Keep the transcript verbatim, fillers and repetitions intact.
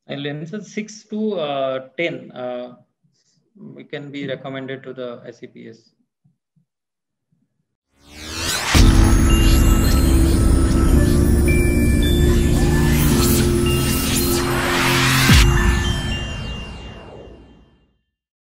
And lenses six to uh, ten, uh, it can be recommended to the A C P H.